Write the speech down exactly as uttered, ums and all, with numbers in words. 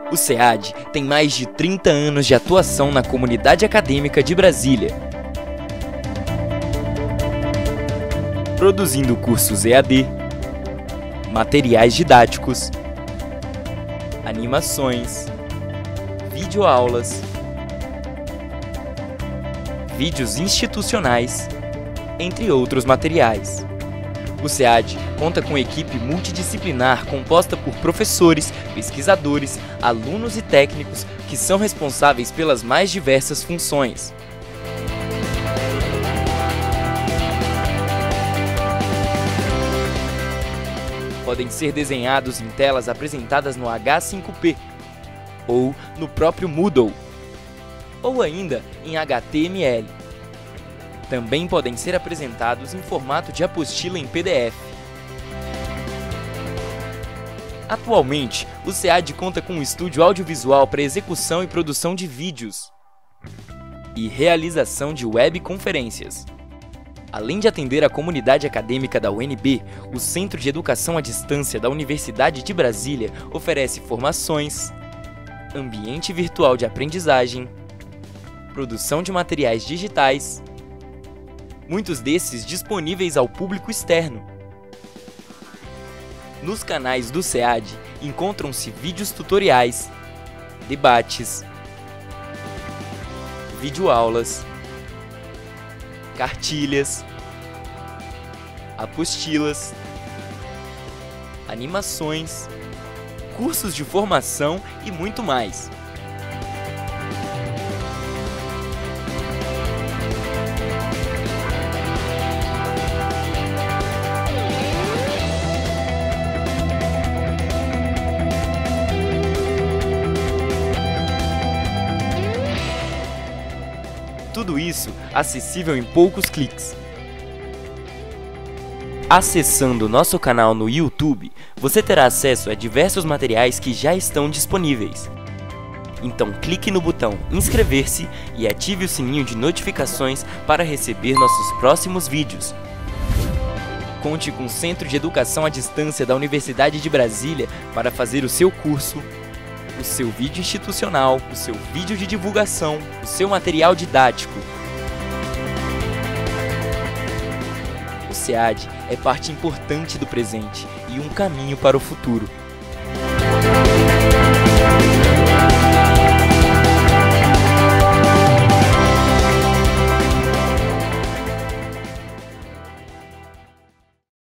O SEAD tem mais de trinta anos de atuação na comunidade acadêmica de Brasília, produzindo cursos E A D, materiais didáticos, animações, videoaulas, vídeos institucionais, entre outros materiais. O SEAD conta com equipe multidisciplinar composta por professores, pesquisadores, alunos e técnicos que são responsáveis pelas mais diversas funções. Podem ser desenhados em telas apresentadas no H cinco P ou no próprio Moodle, ou ainda em H T M L. Também podem ser apresentados em formato de apostila em P D F. Atualmente, o SEAD conta com um estúdio audiovisual para execução e produção de vídeos e realização de webconferências. Além de atender a comunidade acadêmica da U N B, o Centro de Educação à Distância da Universidade de Brasília oferece formações, ambiente virtual de aprendizagem, produção de materiais digitais, muitos desses disponíveis ao público externo. Nos canais do SEAD encontram-se vídeos tutoriais, debates, videoaulas, cartilhas, apostilas, animações, cursos de formação e muito mais. Tudo isso acessível em poucos cliques. Acessando nosso canal no YouTube, você terá acesso a diversos materiais que já estão disponíveis. Então clique no botão inscrever-se e ative o sininho de notificações para receber nossos próximos vídeos. Conte com o Centro de Educação à Distância da Universidade de Brasília para fazer o seu curso, o seu vídeo institucional, o seu vídeo de divulgação, o seu material didático. O SEAD é parte importante do presente e um caminho para o futuro.